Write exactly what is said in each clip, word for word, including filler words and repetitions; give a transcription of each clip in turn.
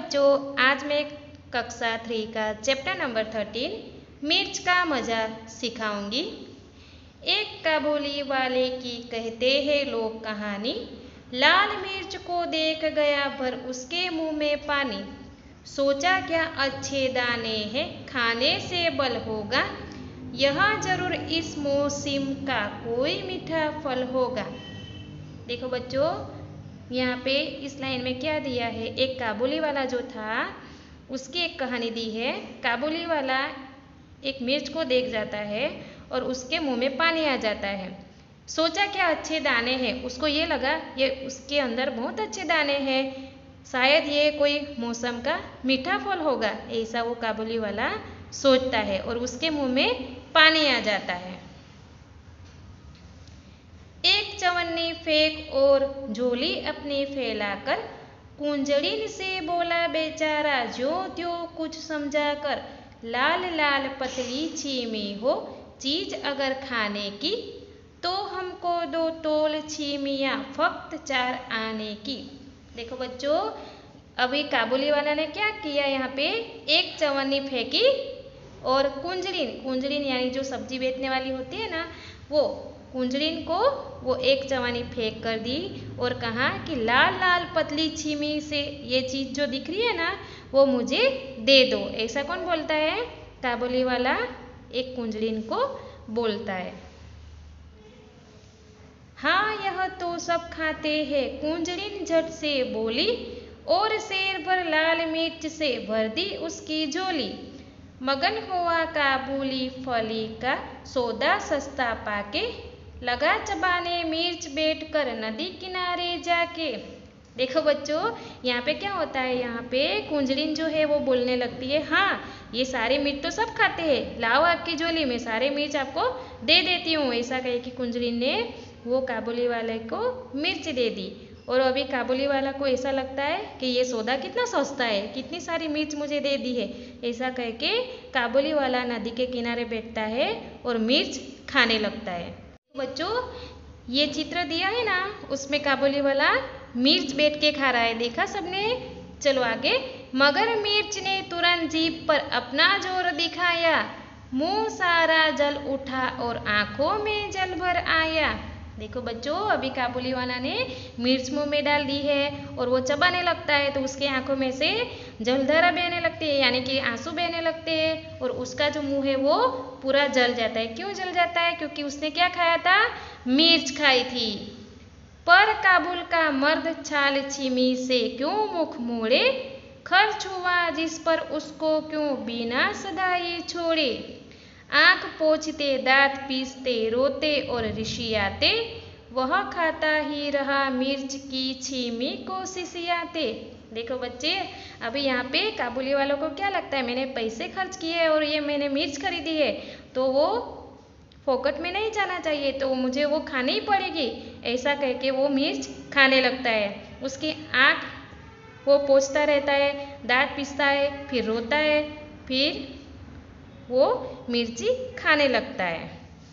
बच्चों, आज मैं कक्षा थ्री का चैप्टर नंबर थर्टीन मिर्च का मज़ा सिखाऊंगी। एक काबुली वाले की कहते हैं लोग कहानी, लाल मिर्च को देख गया भर उसके मुंह में पानी। सोचा क्या अच्छे दाने हैं, खाने से बल होगा, यहाँ जरूर इस मौसम का कोई मीठा फल होगा। देखो बच्चों, यहाँ पे इस लाइन में क्या दिया है, एक काबुली वाला जो था उसकी एक कहानी दी है। काबुली वाला एक मिर्च को देख जाता है और उसके मुंह में पानी आ जाता है। सोचा क्या अच्छे दाने हैं, उसको ये लगा ये उसके अंदर बहुत अच्छे दाने हैं, शायद ये कोई मौसम का मीठा फल होगा, ऐसा वो काबुली वाला सोचता है और उसके मुंह में पानी आ जाता है। एक चवन्नी फेंक और झोली अपनी फैलाकर, कुंजड़िन से बोला बेचारा जो त्यों कुछ समझा कर, लाल लाल पतली छीमी हो चीज अगर खाने की, तो हमको दो तोल छीमियाँ फक्त चार आने की। देखो बच्चों, अभी काबुली वाला ने क्या किया, यहाँ पे एक चवन्नी फेंकी और कुंजड़िन कुंजड़िन यानी जो सब्जी बेचने वाली होती है ना, वो कुंजड़िन को वो एक चवन्नी फेंक कर दी और कहा कि लाल लाल पतली छीमी से ये चीज़ जो दिख रही है ना, वो मुझे दे दो। ऐसा कौन बोलता है? काबुली वाला एक कुंजड़िन को बोलता है। हाँ यह तो सब खाते हैं, कुंजड़िन झट से बोली और शेर भर लाल मिर्च से भर दी उसकी झोली। मगन हुआ काबुली फली का सौदा सस्ता पाके, लगा चबाने मिर्च बैठ कर नदी किनारे जाके। देखो बच्चों, यहाँ पे क्या होता है, यहाँ पे कुंजड़िन जो है वो बोलने लगती है, हाँ ये सारे मिर्च तो सब खाते हैं, लाओ आपकी झोली में सारे मिर्च आपको दे देती हूँ। ऐसा कहे कि कुंजड़िन ने वो काबुली वाले को मिर्च दे दी और अभी काबुली वाला को ऐसा लगता है कि ये सौदा कितना सस्ता है, कितनी सारी मिर्च मुझे दे दी है। ऐसा कह के काबुली वाला नदी के किनारे बैठता है और मिर्च खाने लगता है। बच्चों, ये चित्र दिया है ना, उसमें काबुली वाला मिर्च बैठ के खा रहा है, देखा सबने? चलो आगे। मगर मिर्च ने तुरंत जीभ पर अपना जोर दिखाया, मुंह सारा जल उठा और आंखों में जल भर आया। देखो बच्चों, अभी काबुली वाला ने मिर्च मुंह में डाल दी है और वो चबाने लगता है तो उसके आंखों में से जलधारा बहने लगती है, यानी कि आंसू बहने लगते हैं और उसका जो मुंह है वो पूरा जल जाता है। क्यों जल जाता है? क्योंकि उसने क्या खाया था? मिर्च खाई थी। पर काबुल का मर्द छाल छीमी से क्यों मुख मोड़े, खर्च हुआ जिस पर उसको क्यों बिना सदाई छोड़े। आंख पोंछते दांत पीसते रोते और ऋषियाते, वह खाता ही रहा मिर्च की छीमी को सिसियाते। देखो बच्चे, अभी यहाँ पे काबुली वालों को क्या लगता है, मैंने पैसे खर्च किए और ये मैंने मिर्च खरीदी है तो वो फोकट में नहीं जाना चाहिए, तो मुझे वो खानी ही पड़ेगी। ऐसा कह के वो मिर्च खाने लगता है। उसकी आँख वो पोंछता रहता है, दांत पीसता है, फिर रोता है, फिर वो मिर्ची खाने लगता है।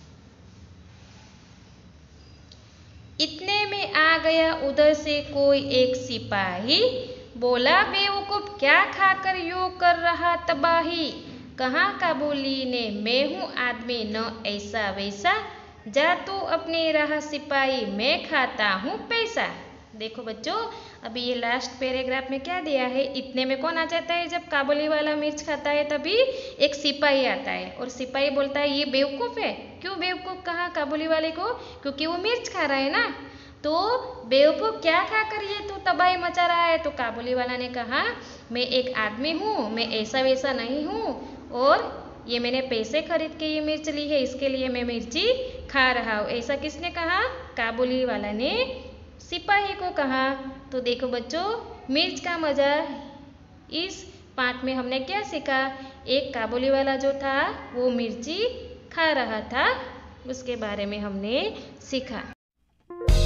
इतने में आ गया उधर से कोई एक सिपाही, बोला बेवकूफ क्या खाकर यूं कर रहा तबाही। कहा काबुली ने, मैं हूँ आदमी न ऐसा वैसा, जा तू अपनी राह सिपाही, मैं खाता हूँ पैसा। देखो बच्चों, अभी ये लास्ट पैराग्राफ में क्या दिया है, इतने में कौन आ जाता है? जब काबुली वाला मिर्च खाता है तभी एक सिपाही आता है और सिपाही बोलता है ये बेवकूफ़ है। क्यों बेवकूफ़ कहा काबुली वाले को? क्योंकि वो मिर्च खा रहा है ना। तो बेवकूफ़ क्या खाकर ये तू तबाही मचा रहा है? तो काबुली वाला ने कहा, मैं एक आदमी हूँ, मैं ऐसा वैसा नहीं हूँ और ये मैंने पैसे खरीद के ये मिर्च ली है, इसके लिए मैं मिर्ची खा रहा हूँ। ऐसा किसने कहा? काबुली वाला ने सिपाही को कहा। तो देखो बच्चों, मिर्च का मज़ा इस पाठ में हमने क्या सीखा? एक काबुली वाला जो था वो मिर्ची खा रहा था, उसके बारे में हमने सीखा।